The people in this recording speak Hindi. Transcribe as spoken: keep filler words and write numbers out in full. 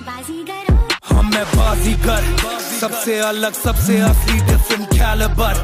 हम मैं बाजीगर, सबसे अलग सबसे असली डिफरेंट कैलिबर।